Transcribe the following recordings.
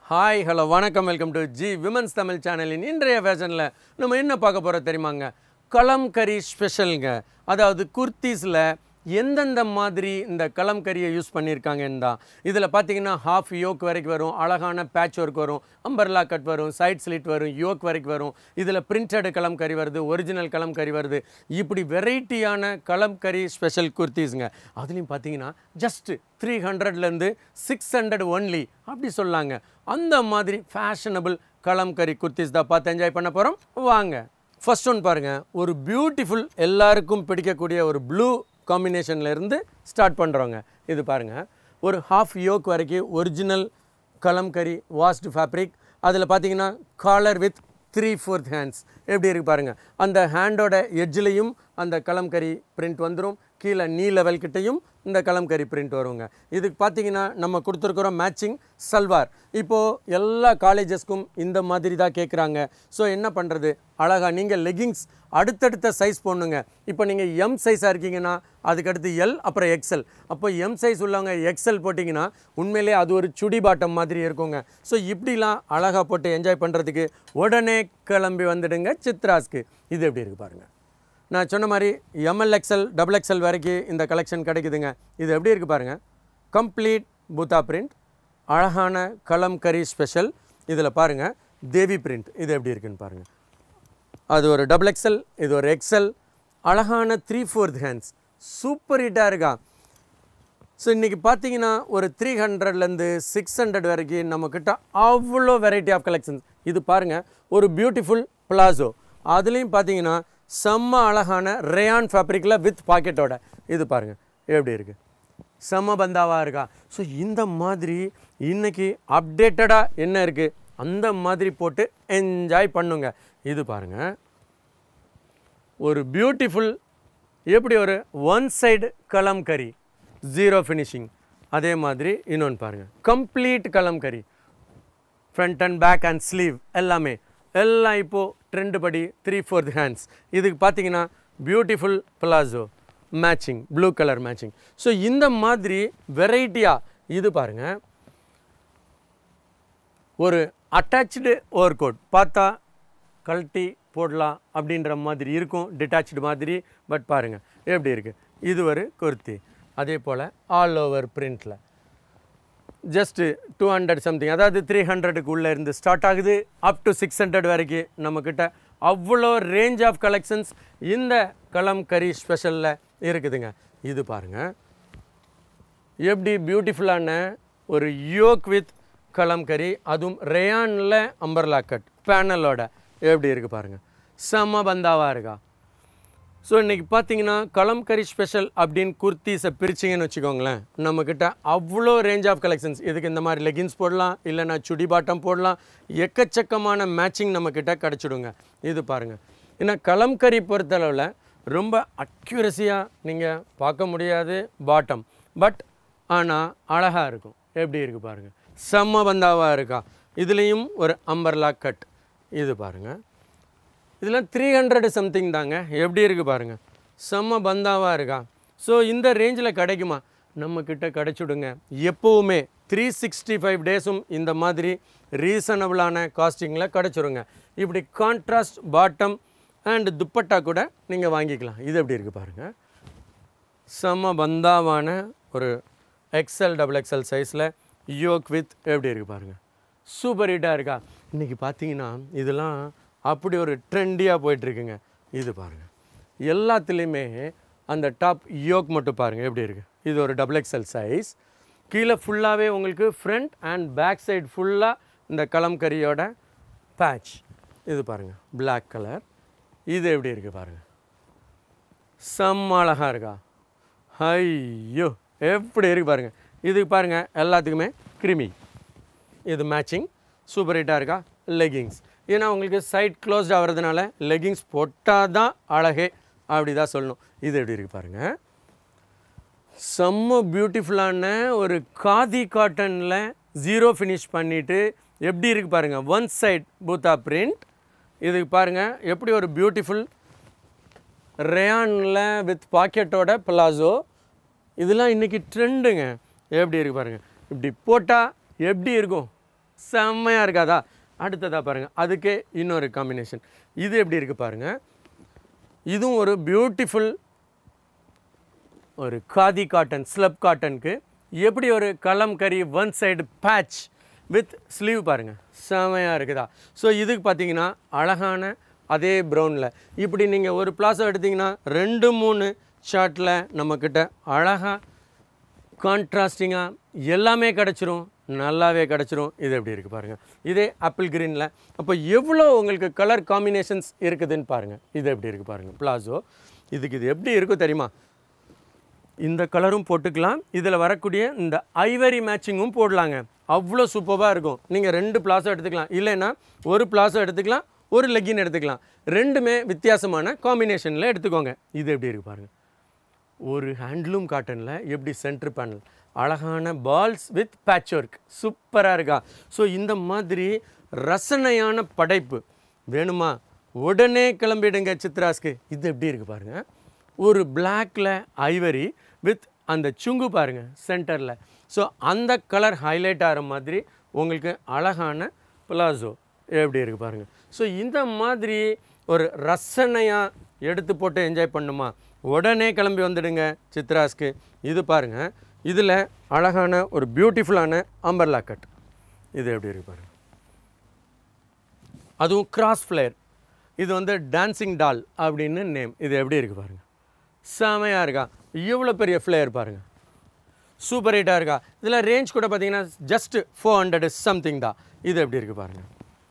Hi hello வணக்கம் welcome to G women's Tamil சேனலின் இன்றைய ஃபேஷனில் நம்ம என்ன பார்க்க போகிறோம் தெரியுமாங்க? கலம்கரி ஸ்பெஷலுங்க. அதாவது குர்த்திஸில் எந்தெந்த மாதிரி இந்த கலம்கரியை யூஸ் பண்ணியிருக்காங்கன்னு தான். இதில் பார்த்தீங்கன்னா ஹாஃப் யோக் வரைக்கும் வரும், அழகான பேட்ச் ஒர்க் வரும், அம்பர்லா கட் வரும், சைட் ஸ்லிட் வரும், யோக் வரைக்கும் வரும். இதில் பிரிண்டட் கலம்கரி வருது, ஒரிஜினல் கலம்கரி வருது. இப்படி வெரைட்டியான கலம்கரி ஸ்பெஷல் குர்த்திஸுங்க. அதுலேயும் பார்த்தீங்கன்னா ஜஸ்ட் 300லேருந்து 600 ஒன்லி அப்படி சொல்லாங்க. அந்த மாதிரி ஃபேஷனபிள் கலம்கரி குர்த்திஸ் தான் பார்த்து என்ஜாய் பண்ண போகிறோம். வாங்க. ஃபர்ஸ்ட் ஒன் பாருங்கள், ஒரு பியூட்டிஃபுல் எல்லாருக்கும் பிடிக்கக்கூடிய ஒரு ப்ளூ காம்பினேஷனில் இருந்து ஸ்டார்ட் பண்ணுறோங்க. இது பாருங்கள், ஒரு ஹாஃப் யோக் வரைக்கும் ஒரிஜினல் கலம்கரி வாஷ்டு ஃபேப்ரிக். அதில் பார்த்தீங்கன்னா காலர் வித் 3/4 ஹேண்ட்ஸ் எப்படி இருக்குது பாருங்கள். அந்த ஹேண்டோட எட்ஜ்லேயும் அந்த கலம்கரி பிரிண்ட் வந்துடும், கீழே நீ லெவல் கிட்டையும் இந்த கலம்கரி பிரிண்ட் வருங்க. இதுக்கு பார்த்தீங்கன்னா நம்ம கொடுத்துருக்குறோம் மேட்சிங் சல்வார். இப்போது எல்லா காலேஜஸ்க்கும் இந்த மாதிரி தான் கேட்குறாங்க. ஸோ என்ன பண்ணுறது, அழகாக நீங்கள் லெகிங்ஸ் அடுத்தடுத்த சைஸ் போடணுங்க. இப்போ நீங்கள் எம் சைஸாக இருக்கீங்கன்னா அதுக்கடுத்து எல், அப்புறம் எக்ஸ்எல். அப்போ எம் சைஸ் உள்ளவங்க எக்ஸ்எல் போட்டிங்கன்னா உண்மையிலே அது ஒரு சுடி பாட்டம் மாதிரி இருக்குங்க. ஸோ இப்படிலாம் அழகாக போட்டு என்ஜாய் பண்ணுறதுக்கு உடனே கிளம்பி வந்துடுங்க சித்ராஸ்க்கு. இது எப்படி இருக்குது பாருங்கள். நான் சொன்ன மாதிரி எம்எல் எக்ஸ்எல் டபுள் எக்ஸ்எல் வரைக்கும் இந்த கலெக்ஷன் கிடைக்குதுங்க. இது எப்படி இருக்குது பாருங்கள். கம்ப்ளீட் பூத்தா பிரிண்ட், அழகான கலம்கரி ஸ்பெஷல். இதில் பாருங்கள் தேவி பிரிண்ட். இது எப்படி இருக்குன்னு பாருங்கள். அது ஒரு டபுள் எக்ஸ்எல், இது ஒரு எக்ஸ்எல். அழகான 3/4 ஹேண்ட்ஸ், சூப்பர் ஹிட்டாக இருக்கா. ஸோ இன்றைக்கி பார்த்தீங்கன்னா ஒரு 300லேருந்து 600 வரைக்கும் நம்மக்கிட்ட அவ்வளோ வெரைட்டி ஆஃப் கலெக்ஷன்ஸ். இது பாருங்கள், ஒரு பியூட்டிஃபுல் பிளாசோ. அதுலேயும் பார்த்தீங்கன்னா செம்ம அழகான ரேயான் ஃபேப்ரிக்கில் வித் பாக்கெட்டோட. இது பாருங்கள் எப்படி இருக்குது, செம்ம பந்தாவாக இருக்கா. ஸோ இந்த மாதிரி இன்றைக்கி அப்டேட்டடாக என்ன இருக்குது அந்த மாதிரி போட்டு என்ஜாய் பண்ணுங்க. இது பாருங்கள், ஒரு பியூட்டிஃபுல் எப்படி ஒரு one side Kalamkari, zero finishing. அதே மாதிரி இன்னொன்று பாருங்கள், complete Kalamkari, front and back and sleeve எல்லாமே எல்லாம் இப்போது ட்ரெண்டு படி 3/4 ஹேண்ட்ஸ். இதுக்கு பார்த்தீங்கன்னா beautiful palazzo matching, blue colour matching. So இந்த மாதிரி வெரைட்டியாக இது பாருங்கள், ஒரு அட்டாச்சு ஓவர் கோட் பார்த்தா கழட்டி போடலாம் அப்படின்ற மாதிரி இருக்கும், டிட்டாச்சு மாதிரி. பட் பாருங்கள் எப்படி இருக்குது. இது ஒரு குர்த்தி. அதே போல் ஆல் ஓவர் பிரிண்டில் ஜஸ்ட்டு 200 சம்திங், அதாவது 300க்கு உள்ளே இருந்து ஸ்டார்ட் ஆகுது, அப் டு 600 வரைக்கும் நம்மக்கிட்ட அவ்வளோ ரேஞ்ச் ஆஃப் கலெக்ஷன்ஸ் இந்த கலம்கரி ஸ்பெஷலில் இருக்குதுங்க. இது பாருங்கள் எப்படி பியூட்டிஃபுல்லான ஒரு யோக் வித் கலம்கரி, அதுவும் ரேயானில் அம்பர்லா கட் பேனலோட எப்படி இருக்குது பாருங்கள், செம்ம பந்தாவாக இருக்கா. ஸோ இன்றைக்கி பார்த்தீங்கன்னா கலம்கரி ஸ்பெஷல் அப்படின்னு குர்த்திஸை பிரிச்சிங்கன்னு வச்சுக்கோங்களேன், நம்மக்கிட்ட அவ்வளோ ரேஞ்ச் ஆஃப் கலெக்ஷன்ஸ். இதுக்கு இந்த மாதிரி லெகின்ஸ் போடலாம், இல்லைனா சுடி பாட்டம் போடலாம், எக்கச்சக்கமான மேட்சிங் நம்மக்கிட்ட கிடச்சிடுங்க. இது பாருங்கள், ஏன்னா கலம்கரி பொறுத்தளவில் ரொம்ப அக்யூரஸியாக நீங்கள் பார்க்க முடியாது பாட்டம், பட் ஆனால் அழகாக இருக்கும். எப்படி இருக்குது பாருங்கள், செம்ம பந்தாவாக இருக்கா. இதுலேயும் ஒரு அம்பர்லா கட். இது பாருங்கள், இதெல்லாம் 300 சம்திங் தாங்க. எப்படி இருக்குது பாருங்கள், செம்ம பந்தாவாக இருக்கா. ஸோ இந்த ரேஞ்சில் கிடைக்குமா, நம்மக்கிட்ட கிடச்சிடுங்க. எப்போவுமே 365 டேஸும் இந்த மாதிரி ரீசனபிளான காஸ்டிங்கில் கிடச்சிடுங்க. இப்படி கான்ட்ராஸ்ட் பாட்டம் அண்ட் துப்பட்டா கூட நீங்கள் வாங்கிக்கலாம். இது எப்படி இருக்குது பாருங்கள், செம்ம பந்தாவான ஒரு எக்ஸ்எல் டபுள் எக்ஸ்எல் சைஸில் யோக் வித் எப்படி இருக்குது பாருங்கள், சூப்பர் ஹிட்டாக இருக்கா. இன்றைக்கி பார்த்தீங்கன்னா இதெல்லாம் அப்படி ஒரு ட்ரெண்டியாக போயிட்டுருக்குங்க. இது பாருங்கள், எல்லாத்துலேயுமே அந்த டாப் யோக் மட்டும் பாருங்கள் எப்படி இருக்குது. இது ஒரு டபுள் எக்ஸ்எல் சைஸ். கீழே ஃபுல்லாகவே உங்களுக்கு ஃப்ரண்ட் அண்ட் பேக் சைடு ஃபுல்லாக இந்த கலம்கரியோட பேட்ச். இது பாருங்கள் பிளாக் கலர். இது எப்படி இருக்குது பாருங்கள், செம்ம அழகாக இருக்கா. ஐயோ எப்படி இருக்குது பாருங்கள். இதுக்கு பாருங்கள் எல்லாத்துக்குமே கிரிமி. இது மேட்சிங் சூப்பர் ஹிட்டாக இருக்கா. லெகிங்ஸ், ஏன்னா உங்களுக்கு சைட் க்ளோஸ்ட் ஆகிறதுனால லெகிங்ஸ் போட்டால் தான் அழகே, அப்படி தான் சொல்லணும். இது எப்படி இருக்குது பாருங்கள், செம்ம பியூட்டிஃபுல்லான ஒரு காதி காட்டனில் ஜீரோ ஃபினிஷ் பண்ணிவிட்டு எப்படி இருக்குது பாருங்கள், ஒன் சைட் பூத்தா பிரிண்ட். இதுக்கு பாருங்கள் எப்படி ஒரு பியூட்டிஃபுல் ரேயானில் வித் பாக்கெட்டோட பிளாசோ. இதெல்லாம் இன்றைக்கி ட்ரெண்டுங்க. எப்படி இருக்குது பாருங்கள், இப்படி போட்டால் எப்படி இருக்கும், செம்மையாக இருக்காதா? அடுத்ததாக பாருங்கள், அதுக்கே இன்னொரு காம்பினேஷன். இது எப்படி இருக்குது பாருங்கள். இதுவும் ஒரு பியூட்டிஃபுல் ஒரு காதி காட்டன், ஸ்லப் காட்டனுக்கு எப்படி ஒரு Kalamkari one side patch with sleeve பாருங்கள், செமையாக இருக்குதா? ஸோ இதுக்கு பார்த்தீங்கன்னா அழகான அதே ப்ரௌனில் இப்படி நீங்கள் ஒரு பிளாஸோ எடுத்திங்கன்னா 2-3 ஷார்ட்டில் நம்மக்கிட்ட அழகாக கான்ட்ராஸ்டிங்காக எல்லாமே கிடச்சிரும், நல்லாவே கிடச்சிரும். இது எப்படி இருக்குது பாருங்கள். இதே ஆப்பிள் க்ரீனில் அப்போ எவ்வளோ உங்களுக்கு கலர் காம்பினேஷன்ஸ் இருக்குதுன்னு பாருங்கள். இது எப்படி இருக்குது பாருங்கள் பிளாஸோ. இதுக்கு இது எப்படி இருக்கும் தெரியுமா? இந்த கலரும் போட்டுக்கலாம், இதில் வரக்கூடிய இந்த ஐவரி மேட்சிங்கும் போடலாங்க. அவ்வளோ சூப்பராக இருக்கும். நீங்கள் 2 பிளாஸோ எடுத்துக்கலாம், இல்லைன்னா ஒரு பிளாஸோ எடுத்துக்கலாம், ஒரு லெக்கின் எடுத்துக்கலாம். ரெண்டுமே வித்தியாசமான காம்பினேஷனில் எடுத்துக்கோங்க. இது எப்படி இருக்குது பாருங்கள். ஒரு ஹேண்ட்லூம் காட்டனில் எப்படி சென்டர் பேனல் அழகான பால்ஸ் வித் பேட்ச் ஒர்க் சூப்பராக இருக்கா? ஸோ இந்த மாதிரி ரசனையான படைப்பு வேணுமா? உடனே கிளம்பிடுங்க சித்ராஸ்க்கு. இது எப்படி இருக்குது பாருங்கள். ஒரு பிளாக்கில் ஐவரி வித் அந்த சுங்கு பாருங்கள் சென்டரில். ஸோ அந்த கலர் ஹைலைட் ஆகிற மாதிரி உங்களுக்கு அழகான பிளாசோ எப்படி இருக்குது பாருங்கள். ஸோ இந்த மாதிரி ஒரு ரசனையாக எடுத்து போட்டு என்ஜாய் பண்ணுமா? உடனே கிளம்பி வந்துடுங்க சித்ராஸ்க்கு. இது பாருங்கள், இதில் அழகான ஒரு பியூட்டிஃபுல்லான அம்பர்லா கட். இது எப்படி இருக்குது பாருங்கள். அதுவும் கிராஸ் ஃப்ளேர். இது வந்து டான்சிங் டால் அப்படின்னு நேம். இது எப்படி இருக்குது பாருங்கள், செமையாக இருக்கா? எவ்வளோ பெரிய ஃப்ளேர் பாருங்கள், சூப்பர் ஹிட்டாக இருக்கா? இதில் ரேஞ்ச் கூட பார்த்தீங்கன்னா ஜஸ்ட் 400 சம்திங் தான். இது எப்படி இருக்குது பாருங்கள்,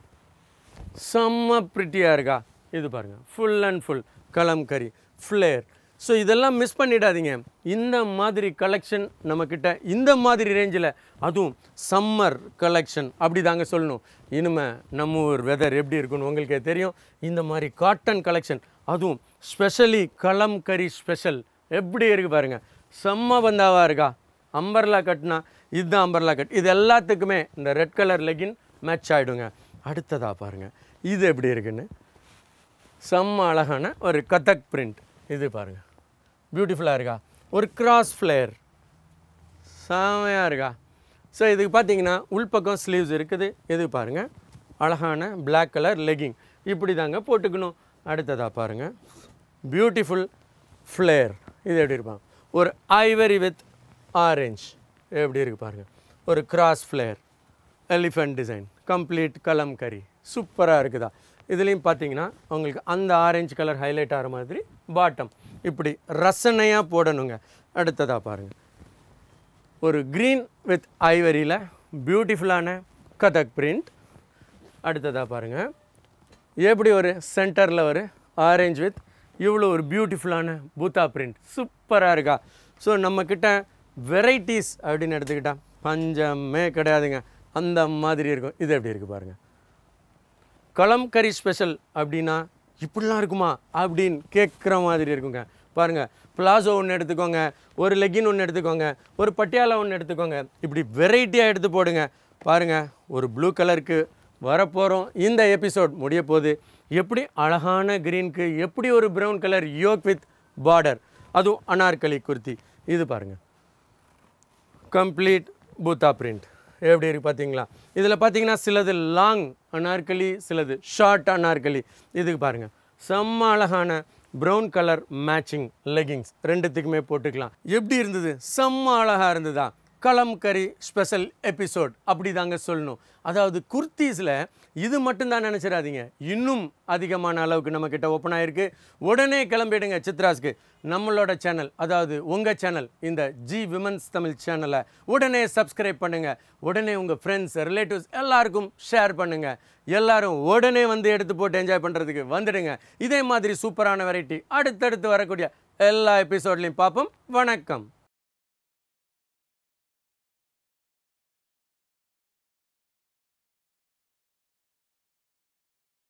செம்ம ப்ரிட்டியாக இருக்கா? இது பாருங்கள், full and full Kalamkari flare. So இதெல்லாம் மிஸ் பண்ணிடாதீங்க. இந்த மாதிரி கலெக்ஷன் நம்மக்கிட்ட இந்த மாதிரி ரேஞ்சில், அதுவும் சம்மர் கலெக்ஷன் அப்படி தாங்க சொல்லணும். இனிமேல் நம்ம ஊர் வெதர் எப்படி இருக்குன்னு உங்களுக்கே தெரியும். இந்த மாதிரி காட்டன் கலெக்ஷன், அதுவும் ஸ்பெஷலி கலம்கரி ஸ்பெஷல் எப்படி இருக்குது பாருங்கள், செம்ம பந்தாவாக இருக்கா? அம்பர்லா கட்னா இதுதான் அம்பர்லா கட். இது எல்லாத்துக்குமே இந்த ரெட் கலர் லெகின் மேட்ச் ஆகிடுங்க. அடுத்ததாக பாருங்கள், இது எப்படி இருக்குன்னு செம்ம அழகான ஒரு கதக் பிரிண்ட். இது பாருங்கள், பியூட்டிஃபுல்லாக இருக்கா? ஒரு கிராஸ் ஃப்ளேர் செமையாக இருக்கா? ஸோ இதுக்கு பார்த்தீங்கன்னா உள்பக்கம் ஸ்லீவ்ஸ் இருக்குது. இது பாருங்கள், அழகான பிளாக் கலர் லெகிங் இப்படி தாங்க போட்டுக்கணும். அடுத்ததாக பாருங்கள், பியூட்டிஃபுல் ஃப்ளேர். இது எப்படி இருப்பாங்க? ஒரு ஐவரி வித் ஆரஞ்ச் எப்படி இருக்குது பாருங்கள். ஒரு cross flare elephant design complete Kalamkari சூப்பராக இருக்குதா? இதுலேயும் பார்த்தீங்கன்னா உங்களுக்கு அந்த ஆரஞ்சு கலர் ஹைலைட் ஆகிற மாதிரி பாட்டம் இப்படி ரசனையாக போடணுங்க. அடுத்ததாக பாருங்கள், ஒரு க்ரீன் வித் ஐவரியில் பியூட்டிஃபுல்லான கதக் பிரிண்ட். அடுத்ததாக பாருங்கள், எப்படி ஒரு சென்டரில் ஒரு ஆரஞ்சு வித் இவ்வளோ ஒரு பியூட்டிஃபுல்லான பூத்தா பிரிண்ட் சூப்பராக இருக்கா? ஸோ நம்மக்கிட்ட வெரைட்டிஸ் அப்படின்னு எடுத்துக்கிட்டால் பஞ்சமே கிடையாதுங்க, அந்த மாதிரி இருக்கும். இது எப்படி இருக்குது பாருங்கள். கலம்கரி ஸ்பெஷல் அப்படின்னா இப்படிலாம் இருக்குமா அப்படின்னு கேட்குற மாதிரி இருக்குங்க. பாருங்கள், பிளாசோ ஒன்று எடுத்துக்கோங்க, ஒரு லெகின் ஒன்று எடுத்துக்கோங்க, ஒரு பட்டியாலா ஒன்று எடுத்துக்கோங்க, இப்படி வெரைட்டியாக எடுத்து போடுங்க. பாருங்கள், ஒரு ப்ளூ கலருக்கு வரப்போகிறோம். இந்த எபிசோட் முடிய போகுது. எப்படி அழகான க்ரீனுக்கு எப்படி ஒரு brown colour yoke with border, அதுவும் அனார்கலி குர்த்தி. இது பாருங்கள், கம்ப்ளீட் பூத்தா பிரிண்ட் எப்படி இருக்குது பார்த்தீங்களா? இதில் பார்த்தீங்கன்னா சிலது லாங் அனார்கலி, சிலது ஷார்ட் அனார்கலி. இதுக்கு பாருங்கள், செம்ம அழகான ப்ரௌன் கலர் மேட்சிங் லெகிங்ஸ் ரெண்டுத்துக்குமே போட்டுக்கலாம். எப்படி இருந்தது? செம்ம அழகாக இருந்ததா? கலம்கரி ஸ்பெஷல் எபிசோட் அப்படி தாங்க சொல்லணும். அதாவது குர்த்தீஸில் இது மட்டும்தான் நினச்சிடாதீங்க, இன்னும் அதிகமான அளவுக்கு நம்மக்கிட்ட ஓப்பன் ஆகிருக்கு. உடனே கிளம்பிடுங்க சித்ராஸ்க்கு. நம்மளோட சேனல், அதாவது உங்கள் சேனல், இந்த ஜி விமன்ஸ் தமிழ் சேனலை உடனே சப்ஸ்கிரைப் பண்ணுங்கள். உடனே உங்கள் ஃப்ரெண்ட்ஸ் ரிலேட்டிவ்ஸ் எல்லாருக்கும் ஷேர் பண்ணுங்கள். எல்லாரும் உடனே வந்து எடுத்து போட்டு என்ஜாய் பண்ணுறதுக்கு வந்துடுங்க. இதே மாதிரி சூப்பரான வெரைட்டி அடுத்தடுத்து வரக்கூடிய எல்லா எபிசோட்லையும் பார்ப்போம். வணக்கம்.